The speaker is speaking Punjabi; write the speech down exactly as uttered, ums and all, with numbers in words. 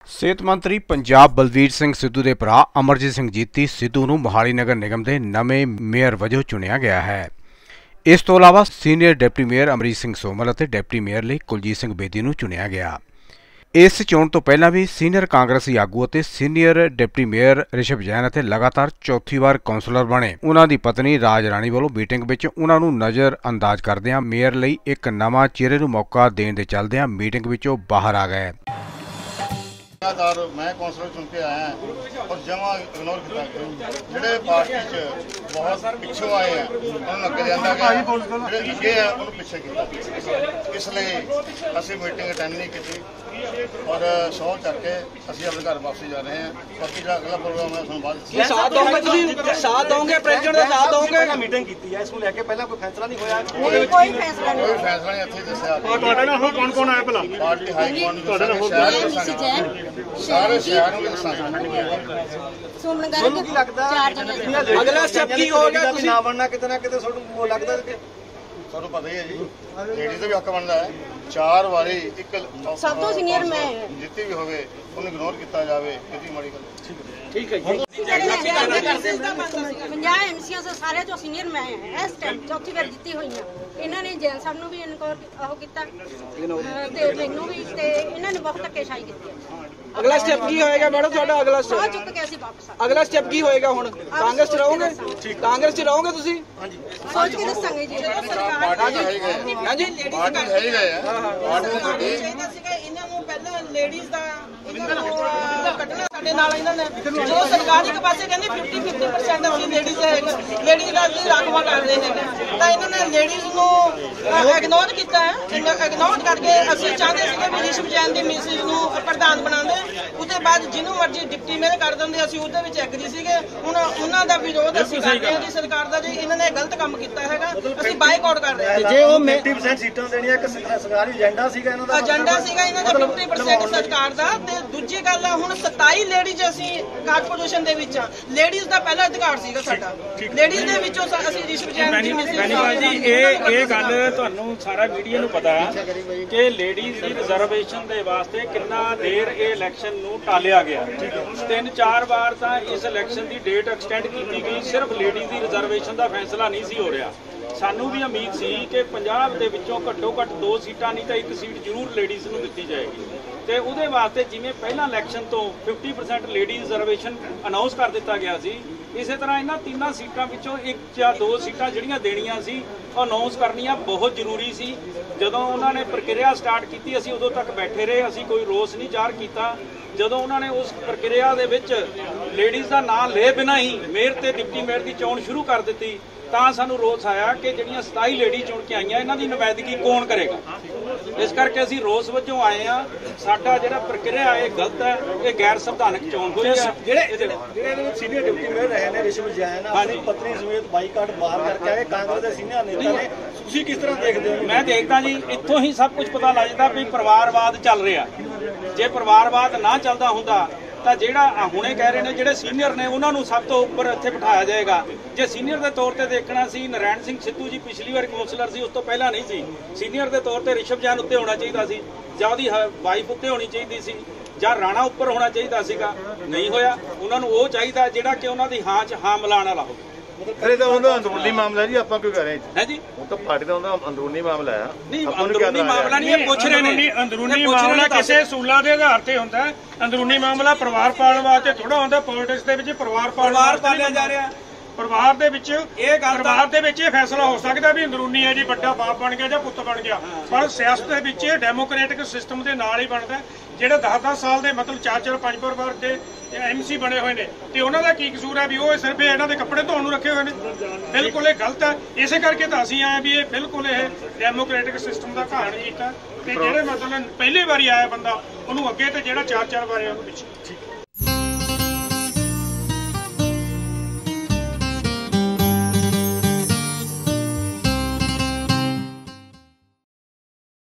ਸਿਹਤ ਮੰਤਰੀ ਪੰਜਾਬ ਬਲਵੀਰ ਸਿੰਘ ਸਿੱਧੂ ਦੇ ਭਰਾ ਅਮਰਜੀਤ ਸਿੰਘ ਜੀਤੀ ਸਿੱਧੂ ਨੂੰ ਮੋਹਾਲੀ ਨਗਰ ਨਿਗਮ ਦੇ ਨਵੇਂ ਮੇਅਰ ਵਜੋਂ ਚੁਣਿਆ ਗਿਆ ਹੈ। ਇਸ ਤੋਂ ਇਲਾਵਾ senior deputy mayor Amrik Singh Somal ਅਤੇ ਡਿਪਟੀ ਮੇਅਰ ਲਈ ਕੁਲਜੀਤ ਸਿੰਘ ਬੇਦੀ ਨੂੰ ਚੁਣਿਆ ਗਿਆ। ਇਸ ਚੋਣ ਤੋਂ ਪਹਿਲਾਂ ਵੀ ਸੀਨੀਅਰ ਕਾਂਗਰਸੀ ਆਗੂ ਅਤੇ senior deputy mayor Rishabh Jain ਅਤੇ ਲਗਾਤਾਰ ਚੌਥੀ ਵਾਰ ਕੌਂਸਲਰ ਬਣੇ ਉਹਨਾਂ ਦੀ ਪਤਨੀ ਰਾਜ ਰਾਣੀ ਵੱਲੋਂ ਮੀਟਿੰਗ ਵਿੱਚ ਉਹਨਾਂ ਨੂੰ ਨਜ਼ਰ ਅੰਦਾਜ਼ ਕਰਦਿਆਂ ਮੇਅਰ ਲਈ ਇੱਕ ਨਵਾਂ ਚਿਹਰੇ ਨੂੰ ਮੌਕਾ ਦੇਣ ਦੇ ਚੱਲਦਿਆਂ ਮੀਟਿੰਗ ਵਿੱਚੋਂ ਬਾਹਰ ਆ ਗਏ। लगातार मैं कौंसलर चुन के आया और जमा इग्नोर किया जोड़े पार्टी च बहुत पिछों आए हैं उन्होंने अगे लिया गया जो अगे है उन्होंने पिछे किया। इसलिए असी मीटिंग अटेंड नहीं की और सौ चके असी अपने घर वापसी जा रहे हैं। बाकी जो अगला प्रोग्राम है उसमें बाद साथ दोगे साथ दोगे प्रेसिडेंट का साथ दोगे मीटिंग की है इसको लेके पहला कोई फैसला नहीं होया कोई फैसला नहीं कोई फैसला नहीं इत्थे दस्सिया ਤੁਹਾਡੇ ਨਾਲ ਹੁਣ ਕੌਣ ਕੌਣ ਆਇਆ ਭਲਾ ਪਾਰਟੀ ਹਾਈ ਕਮਾਂਡ ਤੁਹਾਡੇ ਨਾਲ ਹੋਰ ਸਾਰੇ ਸ਼ਹਿਰ ਨੂੰ ਦੱਸਾਂਗੇ ਸੁਣਨ ਗੱਲ ਕੀ ਲੱਗਦਾ ਅਗਲਾ ਸਟੈਪ ਕੀ ਹੋਗਾ ਤੁਸੀਂ ਨਾ ਬਣਨਾ ਕਿਤੇ ਨਾ ਕਿਤੇ ਤੁਹਾਨੂੰ ਲੱਗਦਾ ਕਿ ਤੁਹਾਨੂੰ ਪਤਾ ਹੀ ਹੈ ਜੀ ਲੇਡੀਜ਼ ਦਾ ਵੀ ਹੱਕ ਬਣਦਾ ਹੈ। ਚਾਰ ਵਾਰੀ ਇੱਕ ਸਭ ਤੋਂ ਸੀਨੀਅਰ ਮੈਂ ਜਿੱਤੀ ਵੀ ਹੋਵੇ ਉਹਨੂੰ ਇਗਨੋਰ ਕੀਤਾ ਜਾਵੇ ਇਹਦੀ ਮਾੜੀ ਗੱਲ ਠੀਕ ਹੈ ਜੀ। ਪੰਜਾਹ ਐਮਸੀਆਂ ਤੋਂ ਸਾਰੇ ਤੋਂ ਸੀਨੀਅਰ ਮੈਂ ਹਾਂ। ਇਸ ਟਾਈਮ ਚੌਥੀ ਵਾਰ ਜਿੱਤੀ ਹੋਈ ਹਾਂ। ਇਹਨਾਂ ਨੇ ਜੈਨ ਸਾਹਿਬ ਨੂੰ ਵੀ ਇਨਕੋਰ ਉਹ ਕੀਤਾ ਤੇ ਮੈਨੂੰ ਵੀ ਤੇ ਇਹਨਾਂ ਨੇ ਬਹੁਤ ਧੱਕੇਸ਼ਾਹੀ ਕੀਤੀ ਹੈ। ਅਗਲਾ ਸਟੈਪ ਕੀ ਹੋਏਗਾ ਮੈਡਮ ਤੁਹਾਡਾ ਅਗਲਾ ਸੌ ਸਟੈਪ ਚੁੱਕ ਕੇ ਅਸੀਂ ਵਾਪਸ ਆ ਅਗਲਾ ਸਟੈਪ ਕੀ ਹੋਏਗਾ ਹੁਣ ਕਾਂਗਰਸ ਚ ਰਹੋਗੇ ਕਾਂਗਰਸ ਚ ਰਹੋਗੇ ਤੁਸੀਂ ਸੋਚ ਕੇ ਦੱਸਾਂਗੇ ਜੀ ਸਰਕਾਰ ਪਾਰਟੀ ਹੈ ਹੀ ਗਏ ਹਾਂਜੀ ਪਾਰਟੀ ਹੈ ਹੀ ਗਏ ਪਾਰਟੀ ਸਾਡੀ ਇਹਨਾਂ ਨੂੰ ਪਹਿਲਾਂ ਲੇਡੀਜ਼ ਦਾ ਕੱਢਣਾ ਸਾਡੇ ਨਾਲ ਇਹਨਾਂ ਨੇ ਜੋ ਸਰਕਾਰ ਇੱਕ ਪਾਸੇ ਕਹਿੰਦੀ ਫਿਫਟੀ ਫਿਫਟੀ ਪਰਸੈਂਟ ਅਸੀਂ ਲੇਡੀਜ਼ ਹੈ ਲੇਡੀਜ਼ ਦਾ ਅਸੀਂ ਰਾਖਵਾ ਕਰ ਰਹੇ ਨੇ ਤਾਂ ਇਹਨਾਂ ਨੇ ਲੇਡੀਜ਼ ਨੂੰ ਇਗਨੋਰ ਕੀਤਾ ਹੈ। ਇਗਨੋਰ ਕਰਕੇ ਅਸੀਂ ਚਾਹੁੰਦੇ ਸੀਗੇ ਵੀ ਰਿਸ਼ਭ ਜੈਨ ਦੀ ਮਿਸਿਸ ਨੂੰ ਪ੍ਰਧਾਨ ਬਣਾਉਂਦੇ ਉਹਦੇ ਬਾਅਦ ਜਿਹਨੂੰ ਮਰਜ਼ੀ ਡਿਪਟੀ ਮੇਅਰ ਕਰ ਦਿੰਦੇ ਅਸੀਂ ਉਹਦੇ ਵਿੱਚ ਐਗਰੀ ਸੀਗੇ। ਹੁਣ ਉਹਨਾਂ ਦਾ ਵਿਰੋਧ ਅਸੀਂ ਕਰ ਰਹੇ ਹਾਂ ਜੀ ਸਰਕਾਰ ਦਾ ਜੀ ਇਹਨਾਂ ਨੇ ਗਲਤ ਕੰਮ ਕੀਤਾ ਹੈਗਾ ਅਸੀਂ ਬਾਈਕਾਟ ਕਰ ਰਹੇ ਹਾਂ। ਜੇ ਉਹ ਫਿਫਟੀ ਪਰਸੈਂਟ ਸੀਟਾਂ ਦੇਣੀਆਂ ਇੱਕ ਸਰਕਾਰੀ ਏਜੰਡਾ ਸੀਗਾ ਇਹਨਾਂ ਦਾ ਏਜੰਡਾ ਸੀਗਾ ਇਹਨਾਂ ਦਾ ਫਿਫਟੀ ਪਰਸੈਂਟ ਸਰਕਾਰ ਦਾ ਤੇ ਦੂਜੀ ਗੱਲ ਆ ਹੁਣ ਸਤਾਈ ਲੇਡੀਜ਼ ਅਸੀਂ ਕਾਰਪੋਰੇਸ਼ਨ ਦੇ ਵਿੱਚ ਆ। ਲੇਡੀਜ਼ ਦਾ ਪਹਿਲਾ ਅਧਿਕਾਰ ਸੀਗਾ ਸਾਡਾ ਲੇਡੀਜ਼ ਦੇ ਵਿੱਚੋਂ ਅਸੀਂ ਰਿਸ਼ਵ ਜੈਨ ਦੀ ਮਿਸਿਸ ਜੀ ਇਹ ਇਹ ਗੱਲ ਤੁਹਾਨੂੰ ਸਾਰਾ ਮੀਡੀਆ ਨੂੰ ਪਤਾ ਕਿ ਲੇਡੀਜ਼ ਦੀ ਰਿਜ਼ਰਵੇਸ਼ਨ ਦੇ ਵਾਸਤੇ ਕਿੰਨਾ ਦੇਰ ਇਹ ਇਲੈਕਸ਼ਨ ਨੂੰ ਟਾਲਿਆ ਗਿਆ। ਤਿੰਨ ਚਾਰ ਵਾਰ ਤਾਂ ਇਸ ਇਲੈਕਸ਼ਨ ਦੀ ਡੇਟ ਐਕਸਟੈਂਡ ਕੀਤੀ ਗਈ ਸਿਰਫ ਲੇਡੀਜ਼ ਦੀ ਰਿਜ਼ਰਵੇਸ਼ਨ ਦਾ ਫੈਸਲਾ ਨਹੀਂ ਸੀ ਹੋ ਰਿਹਾ। ਸਾਨੂੰ ਵੀ ਉਮੀਦ ਸੀ ਕਿ ਪੰਜਾਬ ਦੇ ਵਿੱਚੋਂ ਘੱਟੋ ਘੱਟ ਦੋ ਸੀਟਾਂ ਨਹੀਂ ਤਾਂ ਇੱਕ ਸੀਟ ਜ਼ਰੂਰ ਲੇਡੀਜ਼ ਨੂੰ ਦਿੱਤੀ ਜਾਏਗੀ ਤੇ ਉਹਦੇ ਵਾਸਤੇ ਜਿਵੇਂ ਪਹਿਲਾਂ ਇਲੈਕਸ਼ਨ ਤੋਂ fifty percent lady reservation announce ਕਰ ਦਿੱਤਾ ਗਿਆ ਸੀ ਇਸੇ ਤਰ੍ਹਾਂ ਇਹਨਾਂ ਤਿੰਨਾਂ ਸੀਟਾਂ ਵਿੱਚੋਂ ਇੱਕ ਜਾਂ ਦੋ ਸੀਟਾਂ ਜਿਹੜੀਆਂ ਦੇਣੀਆਂ ਸੀ ਉਹ ਅਨਾਉਂਸ ਕਰਨੀਆਂ ਬਹੁਤ ਜ਼ਰੂਰੀ ਸੀ। ਜਦੋਂ ਉਹਨਾਂ ਨੇ ਪ੍ਰਕਿਰਿਆ ਸਟਾਰਟ ਕੀਤੀ ਅਸੀਂ ਉਦੋਂ ਤੱਕ ਬੈਠੇ ਰਹੇ ਅਸੀਂ ਕੋਈ ਰੋਸ ਨਹੀਂ ਜ਼ਾਹਰ ਕੀਤਾ। ਜਦੋਂ ਉਹਨਾਂ ਨੇ ਉਸ ਪ੍ਰਕਿਰਿਆ ਦੇ ਵਿੱਚ ਲੇਡੀਜ਼ ਦਾ ਨਾਂ ਲਏ ਬਿਨਾਂ ਹੀ ਮੇਅਰ ਤੇ ਡਿਪਟੀ ਮੇਅਰ ਦੀ ਚੋਣ ਸ਼ੁਰੂ ਕਰ ਦਿੱਤੀ ਤਾਂ ਸਾਨੂੰ ਰੋਸ ਆਇਆ ਕਿ ਜਿਹੜੀਆਂ ਸਤਾਈ ਲੇਡੀ ਚੁਣ ਕੇ ਆਈਆਂ ਇਹਨਾਂ ਦੀ ਨੁਮਾਇੰਦਗੀ ਕੌਣ ਕਰੇਗਾ। ਇਸ ਕਰਕੇ ਅਸੀਂ ਰੋਸ ਵਜੋਂ ਆਏ ਆ। ਸਾਡਾ ਜਿਹੜਾ ਪ੍ਰਕਿਰਿਆ ਇਹ ਗਲਤ ਹੈ ਇਹ ਗੈਰ ਸੰਵਿਧਾਨਕ ਚੋਣ ਹੋਈ ਹੈ। ਜਿਹੜੇ ਜਿਹੜੇ ਸੀਨੀਅਰ ਡਿਪਟੀ ਮੇਅਰ ਰਹੇ ਨੇ ਰਿਸ਼ਭ ਜੈਨ ਆਪਣੀ ਪਤਨੀ ਸਮੇਤ ਬਾਈਕਾਟ ਬਾਹਰ ਕਰਕੇ ਆਏ ਕਾਂਗਰਸ ਦੇ ਸੀਨੀਅਰ ਨੇਤਾ ਨੇ ਤੁਸੀਂ ਕਿਸ ਤਰ੍ਹਾਂ ਦੇਖਦੇ ਹੋ? ਮੈਂ ਦੇਖਦਾ ਜੀ ਇੱਥੋਂ ਹੀ ਸਭ ਕੁਝ ਪਤਾ ਲੱਗ ਜਾਂਦਾ ਵੀ ਪਰਿਵਾਰਵਾਦ ਚੱਲ ਰਿਹਾ। ਜੇ ਪਰਿਵਾਰਵਾਦ ਨਾ ਚੱਲਦਾ ਹੁੰਦਾ ਤਾਂ ਜਿਹੜਾ ਹੁਣੇ ਕਹਿ ਰਹੇ ਨੇ ਜਿਹੜੇ ਸੀਨੀਅਰ ਨੇ ਉਹਨਾਂ ਨੂੰ ਸਭ ਤੋਂ ਉੱਪਰ ਇੱਥੇ ਬਿਠਾਇਆ ਜਾਏਗਾ। ਜੇ ਸੀਨੀਅਰ ਦੇ ਤੌਰ ਤੇ ਦੇਖਣਾ ਸੀ ਨਰੈਣ ਸਿੰਘ ਸਿੱਧੂ ਜੀ ਪਿਛਲੀ ਵਾਰ ਕੌਂਸਲਰ ਸੀ ਉਸ ਤੋਂ ਪਹਿਲਾਂ ਨਹੀਂ ਸੀ। ਸੀਨੀਅਰ ਦੇ ਤੌਰ ਤੇ ਰਿਸ਼ਭ ਜੈਨ ਉੱਤੇ ਹੋਣਾ ਚਾਹੀਦਾ ਸੀ ਜਾਂ ਉਹਦੀ ਵਾਈਫ ਉੱਤੇ ਹੋਣੀ ਚਾਹੀਦੀ ਸੀ ਜਾਂ ਰਾਣਾ ਉੱਪਰ ਹੋਣਾ ਚਾਹੀਦਾ ਸੀਗਾ ਨਹੀਂ ਹੋਇਆ। ਉਹਨਾਂ ਨੂੰ ਉਹ ਚਾਹੀਦਾ ਜਿਹੜਾ ਕਿ ਉਹਨਾਂ ਦੀ ਹਾਂ 'ਚ ਹਾਂ ਮਿਲਾਉਣ ਵਾਲਾ ਹੋਵੇ। ਅਰੇ ਤਾਂ ਉਹਦਾ ਅੰਦਰੂਨੀ ਮਾਮਲਾ ਜੀ ਆਪਾਂ ਕਿਉਂ ਕਰ ਰਹੇ ਹੈ ਜੀ ਉਹ ਤਾਂ ਪਾਰਟੀ ਦਾ ਉਹਦਾ ਅੰਦਰੂਨੀ ਮਾਮਲਾ ਆ। ਨਹੀਂ ਅੰਦਰੂਨੀ ਮਾਮਲਾ ਨਹੀਂ ਇਹ ਪੁੱਛ ਰਹੇ ਨੇ। ਅੰਦਰੂਨੀ ਮਾਮਲਾ ਕਿਸੇ ਅਸੂਲਾਂ ਦੇ ਆਧਾਰ ਤੇ ਹੁੰਦਾ ਹੈ। ਅੰਦਰੂਨੀ ਮਾਮਲਾ ਪਰਿਵਾਰ ਪਾਲਣ ਵਾਸਤੇ ਥੋੜਾ ਹੁੰਦਾ। ਪੋਲਿਟਿਕਸ ਦੇ ਵਿੱਚ ਪਰਿਵਾਰ ਪਰਿਵਾਰ ਪਾਲਿਆ ਜਾ ਰਿਹਾ। ਪਰਿਵਾਰ ਦੇ ਵਿੱਚ ਇਹ ਪਰਿਵਾਰ ਦੇ ਵਿੱਚ ਇਹ ਫੈਸਲਾ ਹੋ ਸਕਦਾ ਵੀ ਅੰਦਰੂਨੀ ਹੈ ਜੀ ਵੱਡਾ ਬਾਪ ਬਣ ਗਿਆ ਜਾਂ ਪੁੱਤ ਬਣ ਗਿਆ ਪਰ ਸਿਆਸਤ ਦੇ ਵਿੱਚ ਇਹ ਡੈਮੋਕ੍ਰੈਟਿਕ ਸਿਸਟਮ ਦੇ ਨਾਲ ਹੀ ਬਣਦਾ। ਜਿਹੜੇ ਦਸ ਦਸ ਸਾਲ ਦੇ ਮਤਲਬ ਚਾਰ ਚਾਰ ਪੰਜ ਪੰਜ ਵਾਰ ਦੇ ਐਮਸੀ ਬਣੇ ਹੋਏ ਨੇ ਤੇ ਉਹਨਾਂ ਦਾ ਕੀ ਕਸੂਰ ਹੈ ਵੀ ਉਹ ਸਿਰਫ ਇਹਨਾਂ ਦੇ ਕੱਪੜੇ ਧੋਣ ਨੂੰ ਰੱਖੇ ਹੋਏ ਨੇ। ਬਿਲਕੁਲ ਇਹ ਗਲਤ ਹੈ। ਇਸੇ ਕਰਕੇ ਤਾਂ ਅਸੀਂ ਆਏ ਵੀ ਇਹ ਬਿਲਕੁਲ ਇਹ ਡੈਮੋਕ੍ਰੈਟਿਕ ਸਿਸਟਮ ਦਾ ਘਾਣ ਕੀਤਾ ਤੇ ਜਿਹੜੇ ਮਤਲਬ ਪਹਿਲੀ ਵਾਰੀ ਆਇਆ ਬੰਦਾ ਉਹਨੂੰ ਅੱਗੇ ਤੇ ਜਿਹੜਾ ਚਾਰ ਚਾਰ ਵਾਰ ਉਹਨੂੰ ਪਿੱਛੇ।